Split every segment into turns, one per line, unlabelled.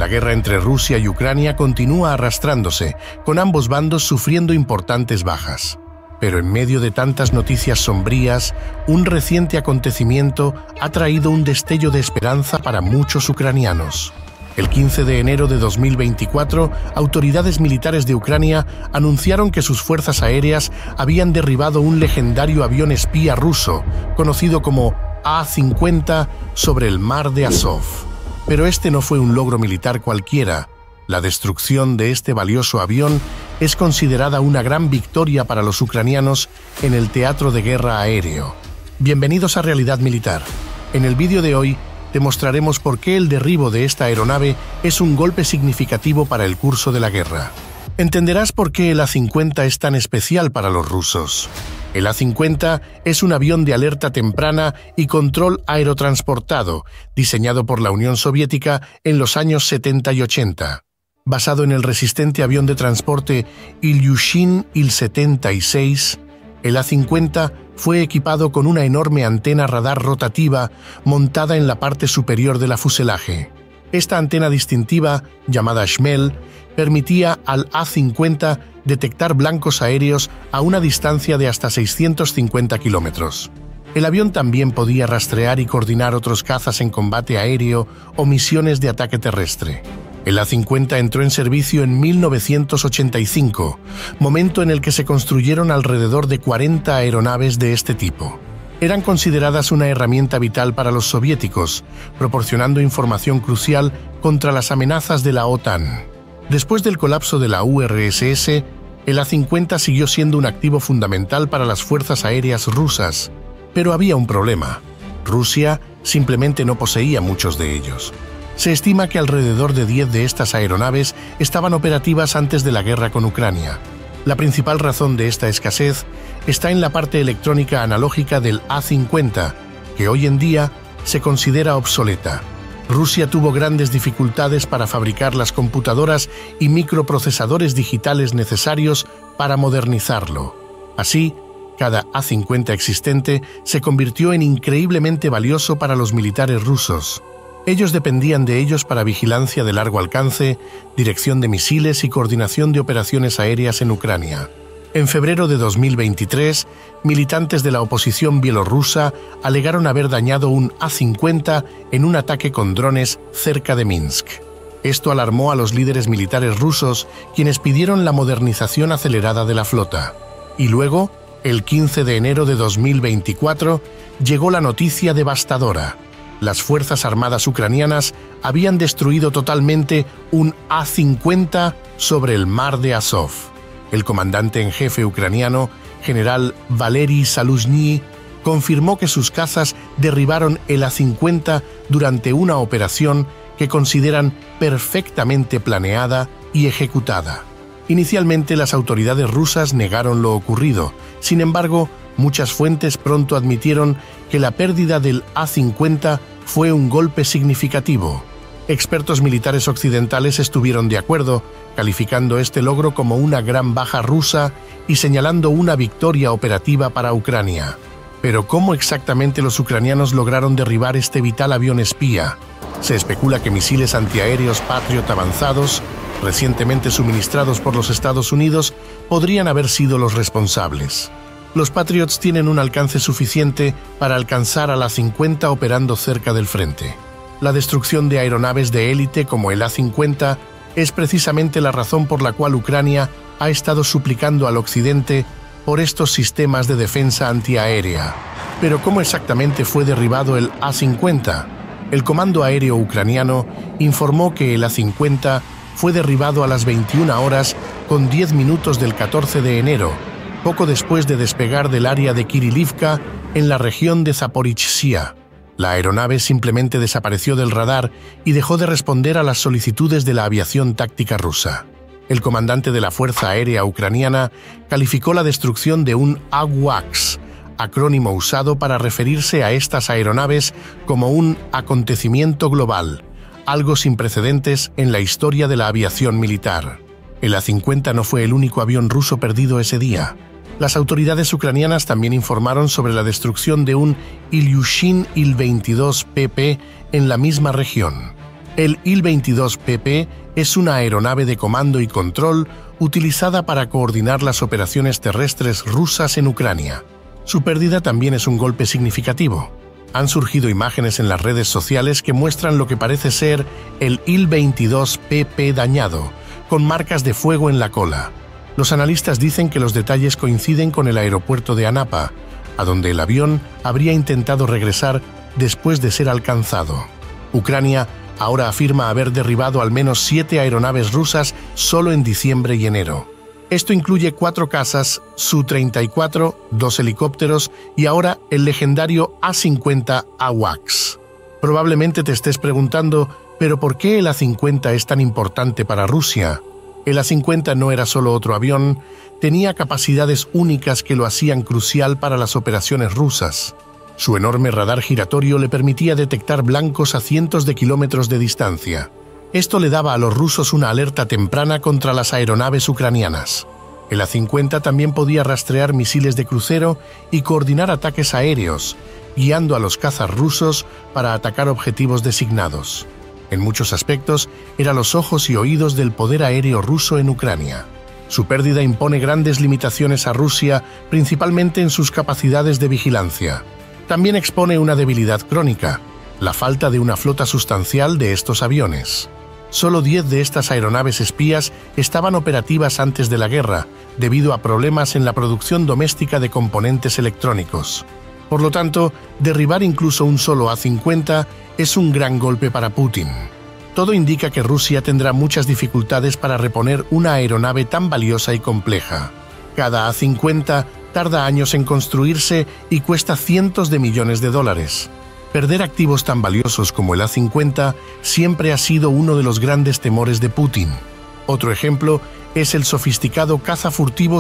La guerra entre Rusia y Ucrania continúa arrastrándose, con ambos bandos sufriendo importantes bajas. Pero en medio de tantas noticias sombrías, un reciente acontecimiento ha traído un destello de esperanza para muchos ucranianos. El 15 de enero de 2024, autoridades militares de Ucrania anunciaron que sus fuerzas aéreas habían derribado un legendario avión espía ruso, conocido como A-50, sobre el mar de Azov. Pero este no fue un logro militar cualquiera. La destrucción de este valioso avión es considerada una gran victoria para los ucranianos en el teatro de guerra aéreo. Bienvenidos a Realidad Militar. En el vídeo de hoy te mostraremos por qué el derribo de esta aeronave es un golpe significativo para el curso de la guerra. Entenderás por qué el A-50 es tan especial para los rusos. El A-50 es un avión de alerta temprana y control aerotransportado, diseñado por la Unión Soviética en los años 70 y 80. Basado en el resistente avión de transporte Ilyushin Il-76, el A-50 fue equipado con una enorme antena radar rotativa montada en la parte superior del fuselaje. Esta antena distintiva, llamada Shmel, permitía al A-50 detectar blancos aéreos a una distancia de hasta 650 kilómetros. El avión también podía rastrear y coordinar otros cazas en combate aéreo o misiones de ataque terrestre. El A-50 entró en servicio en 1985, momento en el que se construyeron alrededor de 40 aeronaves de este tipo. Eran consideradas una herramienta vital para los soviéticos, proporcionando información crucial contra las amenazas de la OTAN. Después del colapso de la URSS, el A-50 siguió siendo un activo fundamental para las fuerzas aéreas rusas, pero había un problema. Rusia simplemente no poseía muchos de ellos. Se estima que alrededor de 10 de estas aeronaves estaban operativas antes de la guerra con Ucrania. La principal razón de esta escasez está en la parte electrónica analógica del A-50, que hoy en día se considera obsoleta. Rusia tuvo grandes dificultades para fabricar las computadoras y microprocesadores digitales necesarios para modernizarlo. Así, cada A-50 existente se convirtió en increíblemente valioso para los militares rusos. Ellos dependían de ellos para vigilancia de largo alcance, dirección de misiles y coordinación de operaciones aéreas en Ucrania. En febrero de 2023, militantes de la oposición bielorrusa alegaron haber dañado un A-50 en un ataque con drones cerca de Minsk. Esto alarmó a los líderes militares rusos, quienes pidieron la modernización acelerada de la flota. Y luego, el 15 de enero de 2024, llegó la noticia devastadora. Las Fuerzas Armadas ucranianas habían destruido totalmente un A-50 sobre el mar de Azov. El comandante en jefe ucraniano, general Valery Zaluzhny, confirmó que sus cazas derribaron el A-50 durante una operación que consideran perfectamente planeada y ejecutada. Inicialmente, las autoridades rusas negaron lo ocurrido. Sin embargo, muchas fuentes pronto admitieron que la pérdida del A-50 fue un golpe significativo. Expertos militares occidentales estuvieron de acuerdo, calificando este logro como una gran baja rusa y señalando una victoria operativa para Ucrania. Pero ¿cómo exactamente los ucranianos lograron derribar este vital avión espía? Se especula que misiles antiaéreos Patriot avanzados, recientemente suministrados por los Estados Unidos, podrían haber sido los responsables. Los Patriots tienen un alcance suficiente para alcanzar a la A-50 operando cerca del frente. La destrucción de aeronaves de élite como el A-50 es precisamente la razón por la cual Ucrania ha estado suplicando al Occidente por estos sistemas de defensa antiaérea. Pero ¿cómo exactamente fue derribado el A-50? El Comando Aéreo Ucraniano informó que el A-50 fue derribado a las 21 horas con 10 minutos del 14 de enero, poco después de despegar del área de Kirilivka, en la región de Zaporizhzhia. La aeronave simplemente desapareció del radar y dejó de responder a las solicitudes de la aviación táctica rusa. El comandante de la Fuerza Aérea Ucraniana calificó la destrucción de un AWACS, acrónimo usado para referirse a estas aeronaves como un acontecimiento global, algo sin precedentes en la historia de la aviación militar. El A-50 no fue el único avión ruso perdido ese día. Las autoridades ucranianas también informaron sobre la destrucción de un Ilyushin Il-22 PP en la misma región. El Il-22PP es una aeronave de comando y control utilizada para coordinar las operaciones terrestres rusas en Ucrania. Su pérdida también es un golpe significativo. Han surgido imágenes en las redes sociales que muestran lo que parece ser el Il-22PP dañado, con marcas de fuego en la cola. Los analistas dicen que los detalles coinciden con el aeropuerto de Anapa, a donde el avión habría intentado regresar después de ser alcanzado. Ucrania ahora afirma haber derribado al menos 7 aeronaves rusas solo en diciembre y enero. Esto incluye 4 cazas Su-34, 2 helicópteros y ahora el legendario A-50 AWACS. Probablemente te estés preguntando, ¿pero por qué el A-50 es tan importante para Rusia? El A-50 no era solo otro avión, tenía capacidades únicas que lo hacían crucial para las operaciones rusas. Su enorme radar giratorio le permitía detectar blancos a cientos de kilómetros de distancia. Esto le daba a los rusos una alerta temprana contra las aeronaves ucranianas. El A-50 también podía rastrear misiles de crucero y coordinar ataques aéreos, guiando a los cazas rusos para atacar objetivos designados. En muchos aspectos, era los ojos y oídos del poder aéreo ruso en Ucrania. Su pérdida impone grandes limitaciones a Rusia, principalmente en sus capacidades de vigilancia. También expone una debilidad crónica, la falta de una flota sustancial de estos aviones. Solo 10 de estas aeronaves espías estaban operativas antes de la guerra, debido a problemas en la producción doméstica de componentes electrónicos. Por lo tanto, derribar incluso un solo A-50 es un gran golpe para Putin. Todo indica que Rusia tendrá muchas dificultades para reponer una aeronave tan valiosa y compleja. Cada A-50 tarda años en construirse y cuesta cientos de millones de dólares. Perder activos tan valiosos como el A-50 siempre ha sido uno de los grandes temores de Putin. Otro ejemplo es el sofisticado caza furtivo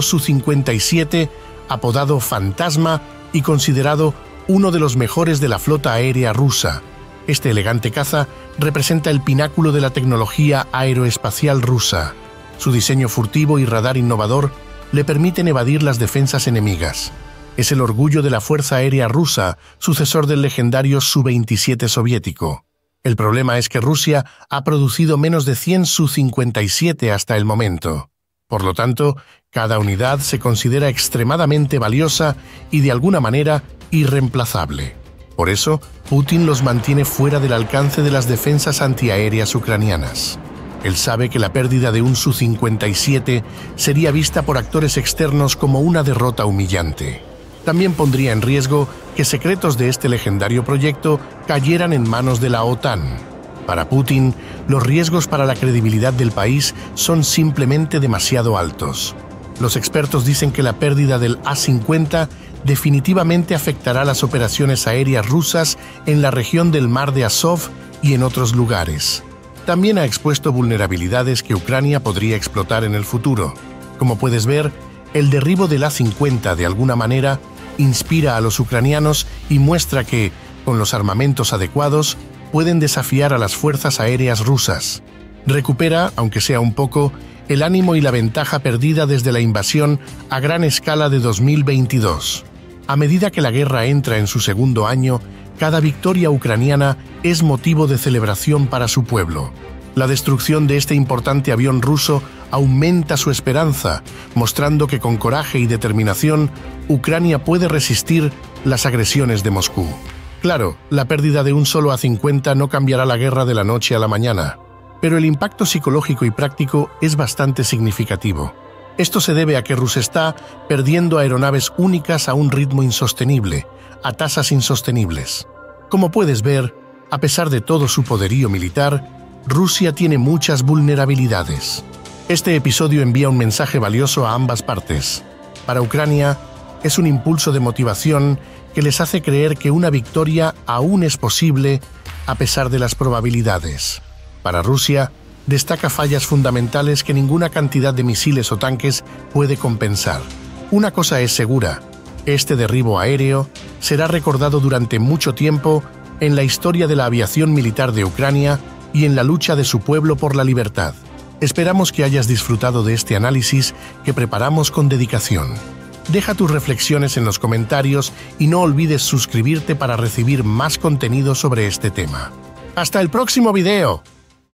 Su-57, apodado Fantasma y considerado uno de los mejores de la flota aérea rusa. Este elegante caza representa el pináculo de la tecnología aeroespacial rusa. Su diseño furtivo y radar innovador le permiten evadir las defensas enemigas. Es el orgullo de la Fuerza Aérea Rusa, sucesor del legendario Su-27 soviético. El problema es que Rusia ha producido menos de 100 Su-57 hasta el momento. Por lo tanto, cada unidad se considera extremadamente valiosa y de alguna manera irreemplazable. Por eso, Putin los mantiene fuera del alcance de las defensas antiaéreas ucranianas. Él sabe que la pérdida de un Su-57 sería vista por actores externos como una derrota humillante. También pondría en riesgo que secretos de este legendario proyecto cayeran en manos de la OTAN. Para Putin, los riesgos para la credibilidad del país son simplemente demasiado altos. Los expertos dicen que la pérdida del A-50 definitivamente afectará las operaciones aéreas rusas en la región del Mar de Azov y en otros lugares. También ha expuesto vulnerabilidades que Ucrania podría explotar en el futuro. Como puedes ver, el derribo del A-50 de alguna manera inspira a los ucranianos y muestra que, con los armamentos adecuados, pueden desafiar a las fuerzas aéreas rusas. Recupera, aunque sea un poco, el ánimo y la ventaja perdida desde la invasión a gran escala de 2022. A medida que la guerra entra en su segundo año, cada victoria ucraniana es motivo de celebración para su pueblo. La destrucción de este importante avión ruso aumenta su esperanza, mostrando que con coraje y determinación, Ucrania puede resistir las agresiones de Moscú. Claro, la pérdida de un solo A-50 no cambiará la guerra de la noche a la mañana, pero el impacto psicológico y práctico es bastante significativo. Esto se debe a que Rusia está perdiendo aeronaves únicas a un ritmo insostenible, a tasas insostenibles. Como puedes ver, a pesar de todo su poderío militar, Rusia tiene muchas vulnerabilidades. Este episodio envía un mensaje valioso a ambas partes. Para Ucrania, es un impulso de motivación que les hace creer que una victoria aún es posible a pesar de las probabilidades. Para Rusia, destaca fallas fundamentales que ninguna cantidad de misiles o tanques puede compensar. Una cosa es segura: este derribo aéreo será recordado durante mucho tiempo en la historia de la aviación militar de Ucrania y en la lucha de su pueblo por la libertad. Esperamos que hayas disfrutado de este análisis que preparamos con dedicación. Deja tus reflexiones en los comentarios y no olvides suscribirte para recibir más contenido sobre este tema. ¡Hasta el próximo video!